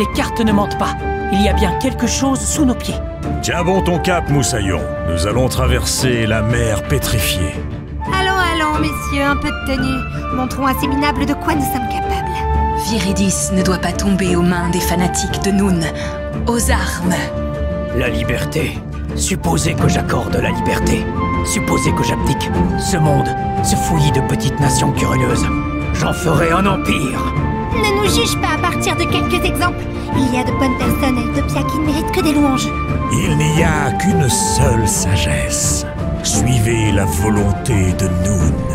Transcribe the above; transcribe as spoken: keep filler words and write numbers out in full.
Les cartes ne mentent pas. Il y a bien quelque chose sous nos pieds. Tiens bon ton cap, Moussaillon. Nous allons traverser la mer pétrifiée. Allons, allons, messieurs, un peu de tenue. Montrons à ces minables de quoi nous sommes capables. Viridis ne doit pas tomber aux mains des fanatiques de Noun. Aux armes. La liberté. Supposez que j'accorde la liberté. Supposez que j'abdique. Ce monde, ce fouillis de petites nations curieuses. J'en ferai un empire. Ne nous juge pas à partir de quelques exemples. Il y a de bonnes personnes à Utopia qui ne méritent que des louanges. Il n'y a qu'une seule sagesse. Suivez la volonté de Noun.